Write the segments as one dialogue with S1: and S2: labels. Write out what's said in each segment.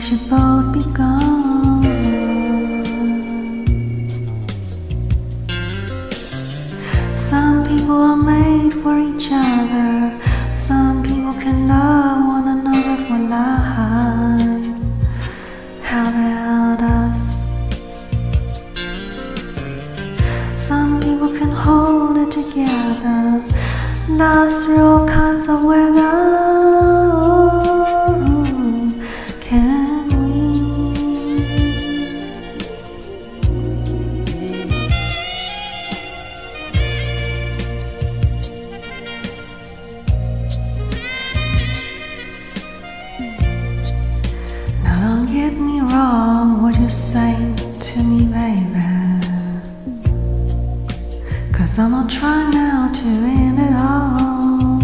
S1: should both be gone. Some people are made for each other. Some people can love one another for life. How about us? Some people can hold it together, last through all kinds of weather. Can we? Now don't get me wrong, what you say to me, baby, 'cause I'm not trying now to end it all.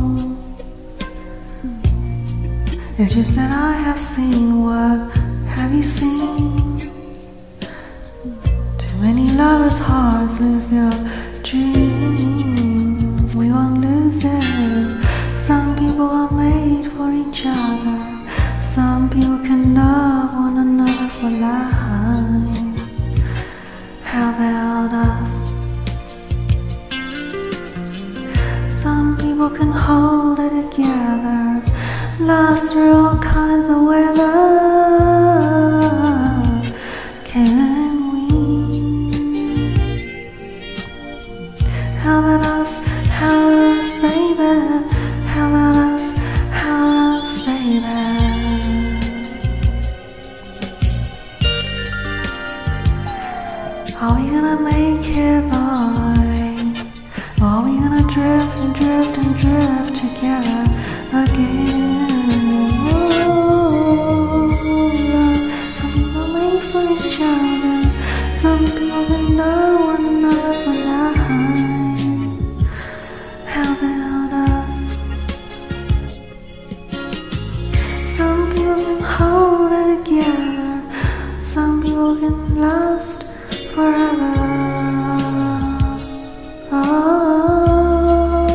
S1: It's just that I have seen what have you seen? Too many lovers' hearts lose their dreams. We won't lose them. Some people are made for each other. Some people can love one another for life. How about us? Some people can hold it together, last through all kinds of weather. Can we? How about us? How about us, baby? How about us? How about us, baby? Are we gonna make it, boy? Or are we gonna drift and drift and drift together again? Some people made for each other. Some people can love one another for life. How about us? Some people can hold it together. Some people can last forever. Oh.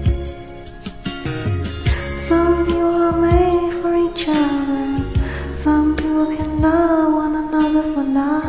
S1: Some people are made for each other. Some people can love one another for life.